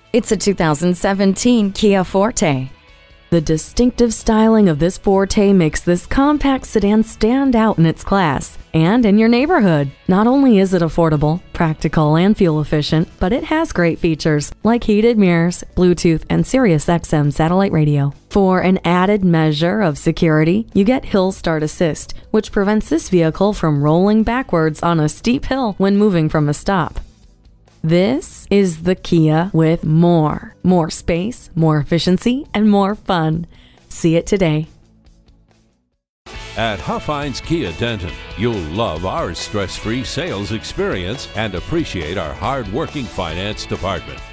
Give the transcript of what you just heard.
It's a 2017 Kia Forte. The distinctive styling of this Forte makes this compact sedan stand out in its class and in your neighborhood. Not only is it affordable, practical, and fuel efficient, but it has great features like heated mirrors, Bluetooth, and Sirius XM satellite radio. For an added measure of security, you get Hill Start Assist, which prevents this vehicle from rolling backwards on a steep hill when moving from a stop. This is the Kia with more. More space, more efficiency, and more fun. See it today. At Huffines Kia Denton, you'll love our stress-free sales experience and appreciate our hard-working finance department.